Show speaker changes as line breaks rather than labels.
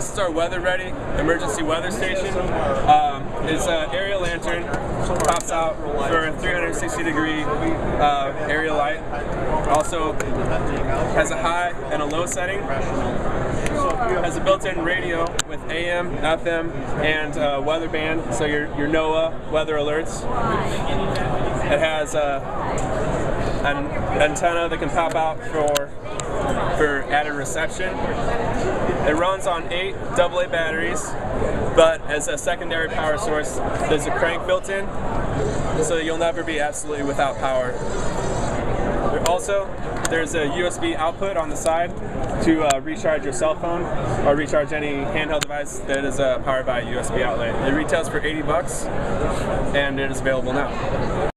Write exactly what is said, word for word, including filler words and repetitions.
this is our weather-ready emergency weather station. Um, it's an area lantern, pops out for a three hundred sixty degree uh, area light. Also has a high and a low setting. Has a built-in radio with A M, F M, and uh, weather band, so your your NOAA weather alerts. It has uh, an antenna that can pop out for for added reception. It runs on eight double A batteries, but as a secondary power source, there's a crank built in, so that you'll never be absolutely without power. Also, there's a U S B output on the side to uh, recharge your cell phone or recharge any handheld device that is uh, powered by a U S B outlet. It retails for eighty bucks, and it is available now.